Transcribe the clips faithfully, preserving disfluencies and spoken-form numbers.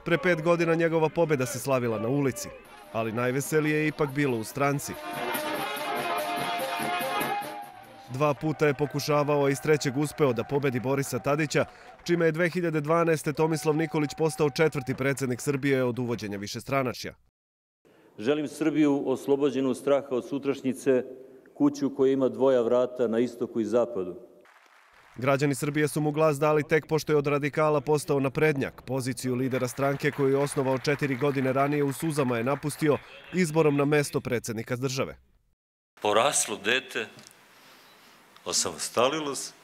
Pre pet godina njegova pobjeda se slavila na ulici, ali najveselije je ipak bilo u stranci. Dva puta je pokušavao, a iz trećeg uspeo da pobedi Borisa Tadića, čime je dve hiljade dvanaeste. Tomislav Nikolić postao četvrti predsjednik Srbije od uvođenja višestranačja. Želim Srbiju oslobođenu straha od sutrašnjice, kuću koja ima dvoja vrata na istoku i zapadu. Građani Srbije su mu glas dali tek pošto je od radikala postao naprednjak. Poziciju lidera stranke koju je osnovao četiri godine ranije u suzama je napustio izborom na mesto predsjednika države. Poraslo dete, osamostalilo se.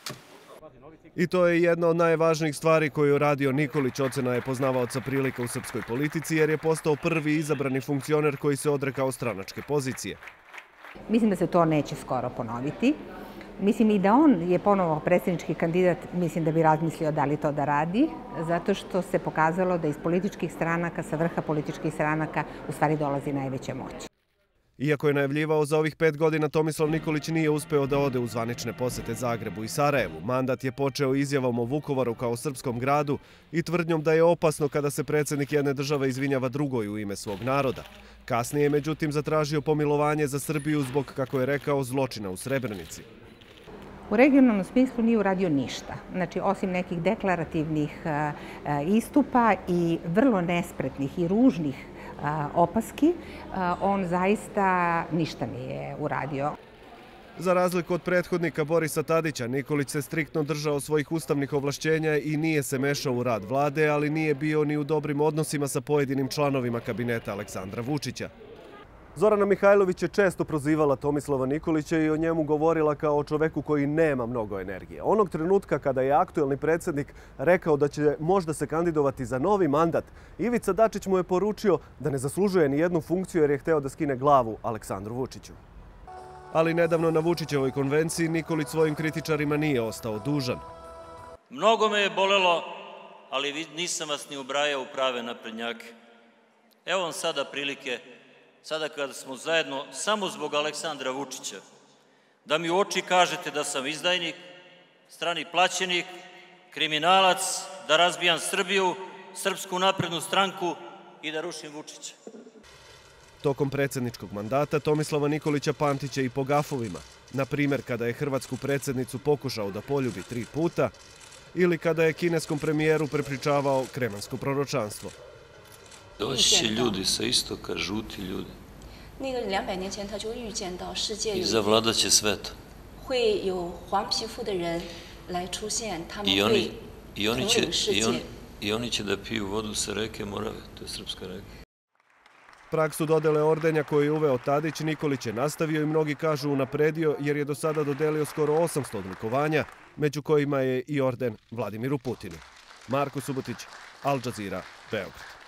I to je jedna od najvažnijih stvari koju je radio Nikolić, ocena je poznavaoca prilika u srpskoj politici, jer je postao prvi izabrani funkcioner koji se odrekao stranačke pozicije. Mislim da se to neće skoro ponoviti. Mislim i da on je ponovo predsjednički kandidat, mislim da bi razmislio da li to da radi, zato što se pokazalo da iz političkih stranaka, sa vrha političkih stranaka, u stvari dolazi najveća moć. Iako je najavljivao za ovih pet godina, Tomislav Nikolić nije uspeo da ode u zvanične posete Zagrebu i Sarajevu. Mandat je počeo izjavom o Vukovaru kao srpskom gradu i tvrdnjom da je opasno kada se predsjednik jedne države izvinjava drugoj u ime svog naroda. Kasnije je međutim zatražio pomilovanje za Srbiju zbog, kako je rekao, zločina u Srebrenici. U regionalnom smislu nije uradio ništa. Znači, osim nekih deklarativnih istupa i vrlo nespretnih i ružnih opaski, on zaista ništa nije uradio. Za razliku od prethodnika Borisa Tadića, Nikolić se striktno držao svojih ustavnih ovlašćenja i nije se mešao u rad vlade, ali nije bio ni u dobrim odnosima sa pojedinim članovima kabineta Aleksandra Vučića. Zorana Mihajlović je često prozivala Tomislava Nikolića i o njemu govorila kao o čoveku koji nema mnogo energije. Onog trenutka kada je aktuelni predsjednik rekao da će možda se kandidovati za novi mandat, Ivica Dačić mu je poručio da ne zaslužuje ni jednu funkciju jer je hteo da skine glavu Aleksandru Vučiću. Ali nedavno na Vučićevoj konvenciji Nikolić svojim kritičarima nije ostao dužan. Mnogo me je bolelo, ali nisam vas ni ubrajao u prave naprednjake. Evo vam sada prilike, sada kada smo zajedno samo zbog Aleksandra Vučića, da mi u oči kažete da sam izdajnik, strani plaćenik, kriminalac, da razbijam Srbiju, Srpsku naprednu stranku i da rušim Vučića. Tokom predsjedničkog mandata Tomislava Nikolića pamtit će i po gafovima. Na primjer, kada je hrvatsku predsjednicu pokušao da poljubi tri puta ili kada je kineskom premijeru prepričavao kremansko proročanstvo. Doći će ljudi sa istoka, žuti ljudi. I zavladat će svetom. I oni, i oni će, i on, i oni će da piju vodu sa reke Morave, to je srpska reka. Praksu dodele ordenja koju je uveo Tadić, Nikolić je nastavio i mnogi kažu unapredio jer je do sada dodelio skoro osamsto odlikovanja, među kojima je i orden Vladimiru Putinu. Marko Subotić, Al Jazeera, Beograd.